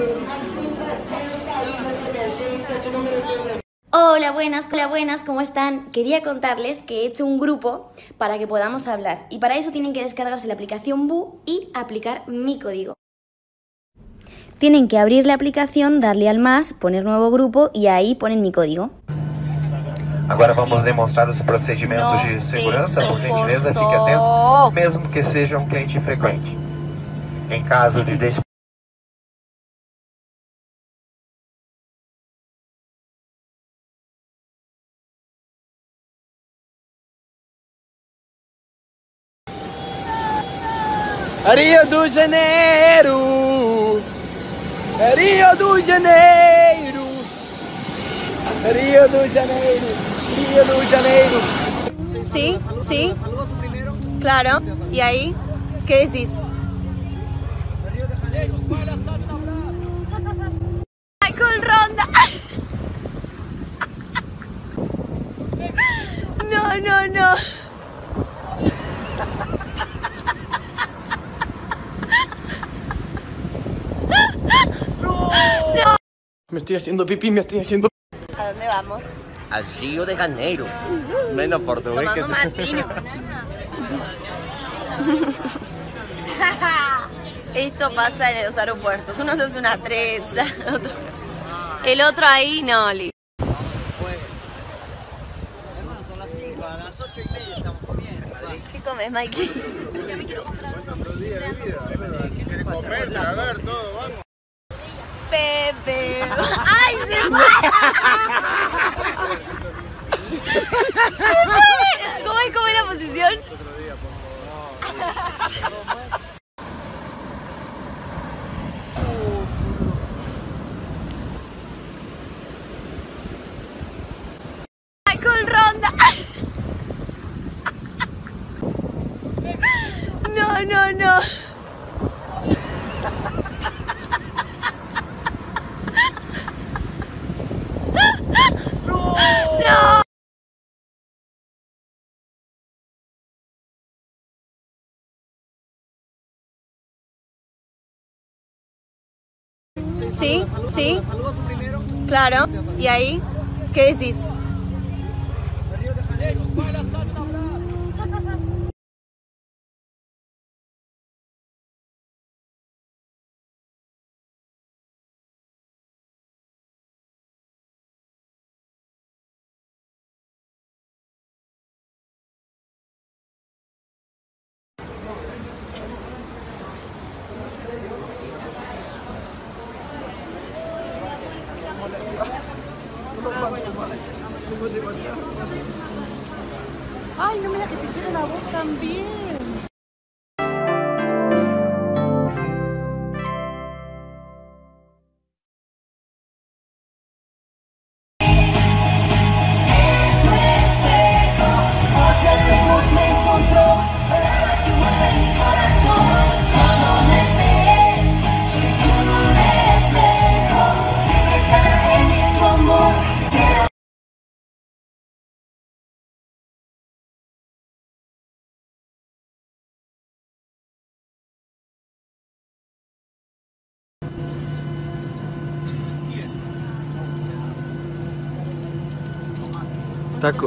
Hola, buenas, ¿cómo están? Quería contarles que he hecho un grupo para que podamos hablar y para eso tienen que descargarse la aplicación Bu y aplicar mi código. Tienen que abrir la aplicación, darle al más, poner nuevo grupo y ahí ponen mi código. Agora vamos demonstrar os procedimentos de segurança, por gentileza, fique atento, mesmo que seja um cliente frequente. Em caso de Rio de Janeiro, Rio de Janeiro, Rio de Janeiro, Rio de Janeiro. Sí, sí, claro. ¿Y ahí qué decís? Michael Ronda. No. Me estoy haciendo pipí, me estoy haciendo. ¿A dónde vamos? Al Río de Janeiro. Menos portugués que Tomando matino. Esto pasa en los aeropuertos. Uno se hace una trenza. El otro ahí no. ¿Qué comes, Mikey? Yo me quiero comprar otro día de vida. ¿Quieres comer, tragar, todo? Vamos. Pepe. ¡Ay, se fue! ¿Cómo es la posición? Michael Ronda. No. Sí, claro. ¿Y ahí qué decís? Ay, no me digas que te hicieron la voz también. Taco.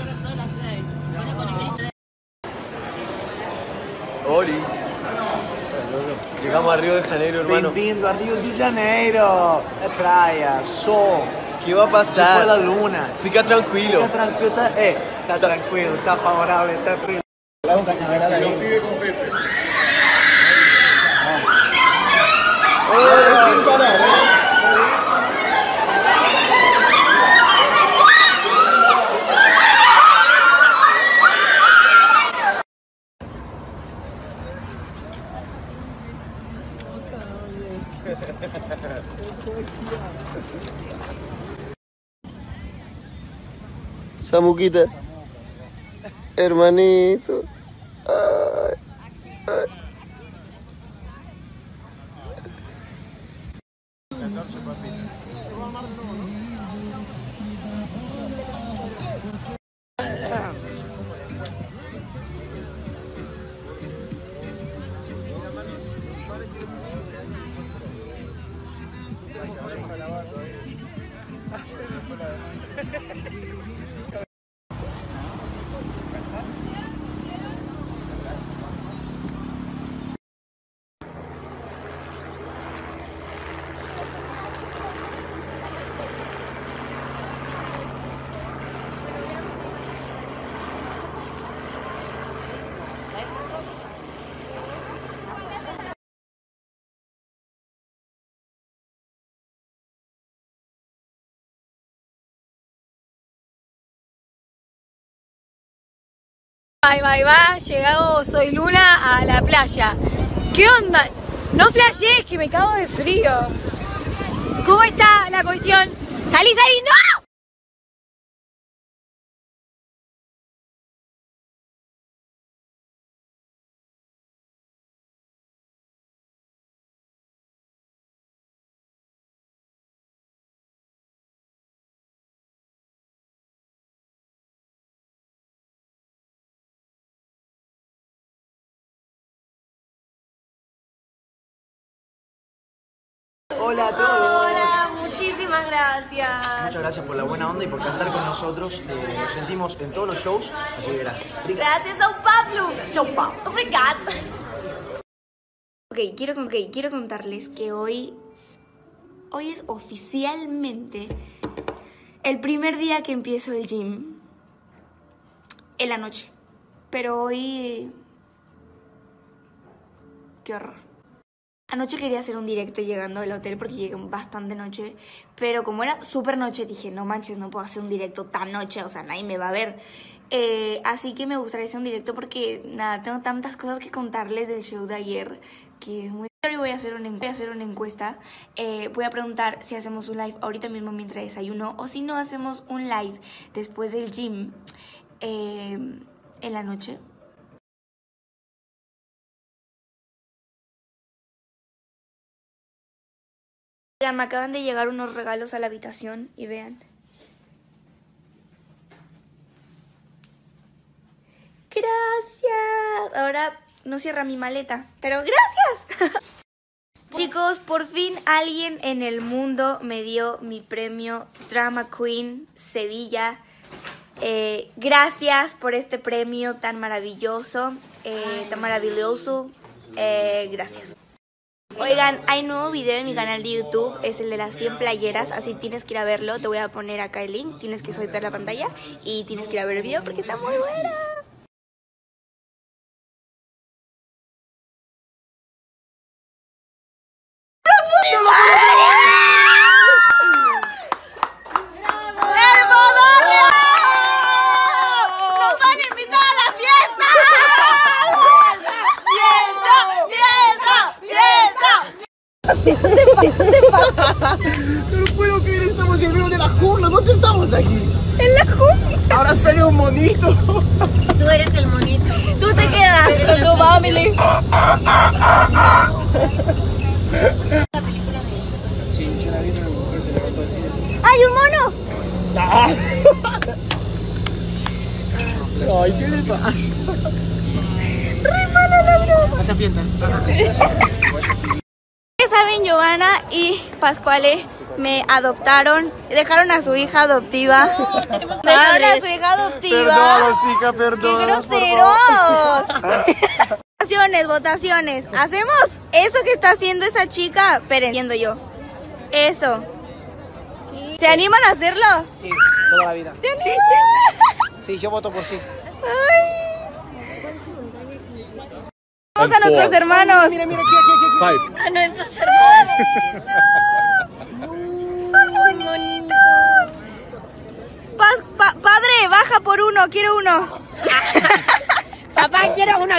Oli. Llegamos a Río de Janeiro, hermano. Bem-vindo a Rio de Janeiro. É praia, sol. ¿Qué va a pasar? Se foi a luna. Fica tranquilo. Fica tranquilo, tá tranquilo, tá favorável, tá tranquilo. Samuquita. Hermanito. Ay. Bye, llegado Soy Luna a la playa. ¿Qué onda? No flashees que me cago de frío. ¿Cómo está la cuestión? ¡Salí, no! Hola a todos. Hola, muchísimas gracias. Muchas gracias por la buena onda y por cantar con nosotros. Nos sentimos en todos los shows, así que gracias. Gracias, São Paulo. São Paulo. Obrigada. Ok, quiero contarles que hoy es oficialmente el primer día que empiezo el gym en la noche. Pero hoy... qué horror. Anoche quería hacer un directo llegando al hotel porque llegué bastante noche, pero como era súper noche dije, no manches, no puedo hacer un directo tan noche, o sea, nadie me va a ver. Así que me gustaría hacer un directo porque, nada, tengo tantas cosas que contarles del show de ayer que es muy... Hoy voy a hacer una encuesta, voy a preguntar si hacemos un live ahorita mismo mientras desayuno o si no hacemos un live después del gym en la noche. Me acaban de llegar unos regalos a la habitación y vean. ¡Gracias! Ahora no cierra mi maleta, pero ¡gracias! Chicos, por fin alguien en el mundo me dio mi premio Drama Queen Sevilla. Gracias por este premio tan maravilloso, gracias. Oigan, hay nuevo video en mi canal de YouTube, es el de las 100 playeras, así tienes que ir a verlo, te voy a poner acá el link, tienes que swipear la pantalla y tienes que ir a ver el video porque está muy bueno. ¡Nos van a invitar a la fiesta! No lo puedo creer, estamos en medio de la jungla. ¿Dónde estamos aquí? En la jungla. Ahora sale un monito. Tú eres el monito. Tú te quedas con tu family. Sí, yo la vi, pero la mujer se levantó del cine. ¡Hay un mono! Ay, ¿qué le pasa? ¡Re mala la broma! Esa fiesta. Saben, Giovanna y Pascuale me adoptaron, dejaron a su hija adoptiva. Dejaron a su hija adoptiva. Perdón, hija, perdón. ¡Qué groseros! Votaciones. ¿Hacemos eso que está haciendo esa chica? Pero entiendo yo. Eso. Sí. ¿Se animan a hacerlo? Sí, toda la vida. ¿Se animan? Sí, yo voto por sí. Vamos a nuestros hermanos. Mira, aquí. A nuestros hermanos. ¡Son bonitos! Padre, baja por uno, quiero uno. Papá, quiero uno.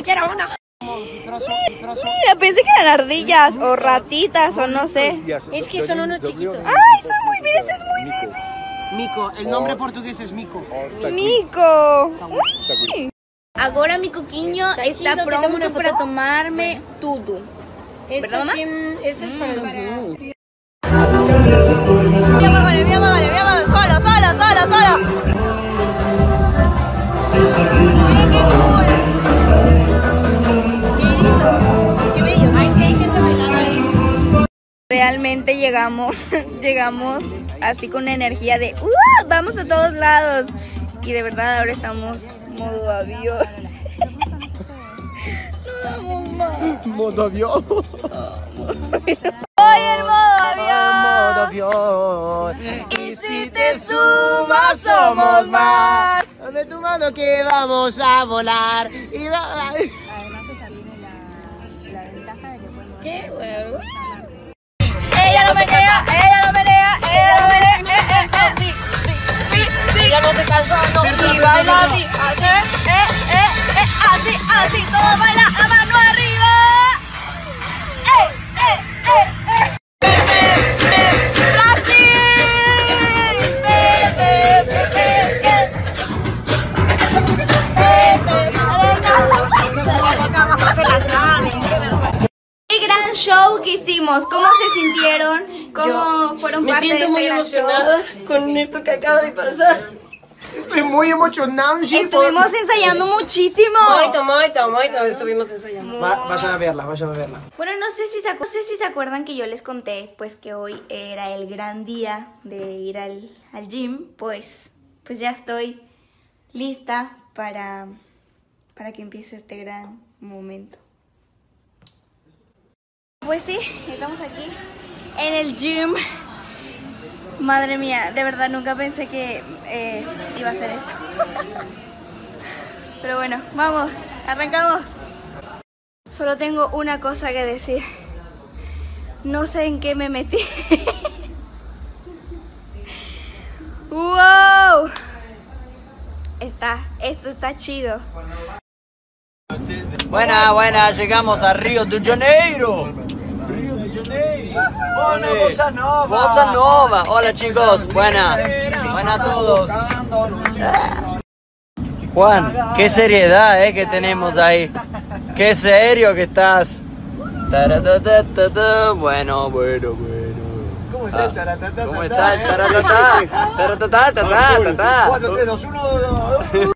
Mira, pensé que eran ardillas o ratitas o no sé. Es que son unos chiquitos. ¡Ay, son muy bien! Este es muy bebé. Mico, el nombre portugués es Mico. Mico. Uy. Ahora mi coquiño está pronto para tomarme tudo. ¿Verdad, mamá? Eso es para Solo. Miren qué cool. Qué lindo. Qué bello. Ay, sí, hay gente bailando ahí. Realmente llegamos así con una energía de vamos a todos lados. Y de verdad ahora estamos modo avión. No damos más. Modo avión. Hoy en modo avión. Modo avión. Y si te sumas somos más. Dame tu mano que vamos a volar. Y Además esa tiene la ventaja de que podemos... ¿Qué huevo? Ella no menea, ella no menea, ella no menea. Ella no se cansa, no, y baila así, así, todo baila a mano arriba. Qué gran show que hicimos, ¿cómo se sintieron? ¿Cómo fueron parte de este gran show? con esto que acaba de pasar. estoy muy emocionado. Estuvimos ensayando muchísimo. Moito, estuvimos ensayando. Vayan a verla, vayan a verla. Bueno, no sé si se acuerdan que yo les conté pues que hoy era el gran día de ir al gym. Pues ya estoy lista para que empiece este gran momento. Pues sí, estamos aquí en el gym. Madre mía, de verdad nunca pensé que iba a hacer esto. Pero bueno, vamos, arrancamos. Solo tengo una cosa que decir. No sé en qué me metí. ¡Wow! Esto está chido. Buena, llegamos a Río de Janeiro. Río de Janeiro. Hola, Bossa Nova. Bossa Nova. Hola chicos, buena a todos. Juan, qué seriedad que tenemos ahí. Qué serio que estás. Bueno. ¿Cómo está el taratata? ¿Cómo está el taratata? 4, 3, 2, 1.